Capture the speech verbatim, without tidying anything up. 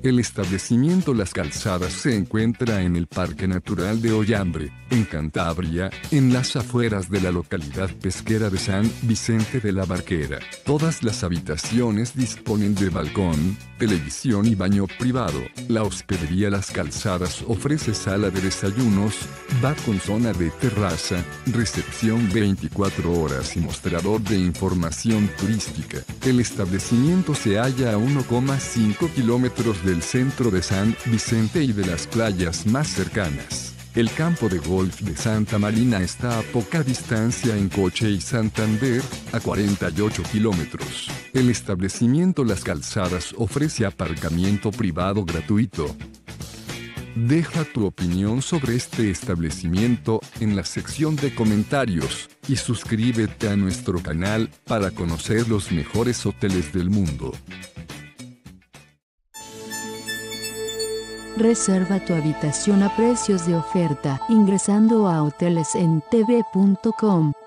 El establecimiento Las Calzadas se encuentra en el Parque Natural de Ollambre, en Cantabria, en las afueras de la localidad pesquera de San Vicente de la Barquera. Todas las habitaciones disponen de balcón, televisión y baño privado. La hospedería Las Calzadas ofrece sala de desayunos, bar con zona de terraza, recepción veinticuatro horas y mostrador de información turística. El establecimiento se halla a uno coma cinco kilómetros del centro de San Vicente y de las playas más cercanas. El campo de golf de Santa Marina está a poca distancia en coche y Santander, a cuarenta y ocho kilómetros. El establecimiento Las Calzadas ofrece aparcamiento privado gratuito. Deja tu opinión sobre este establecimiento en la sección de comentarios y suscríbete a nuestro canal para conocer los mejores hoteles del mundo. Reserva tu habitación a precios de oferta ingresando a hoteles en t v punto com.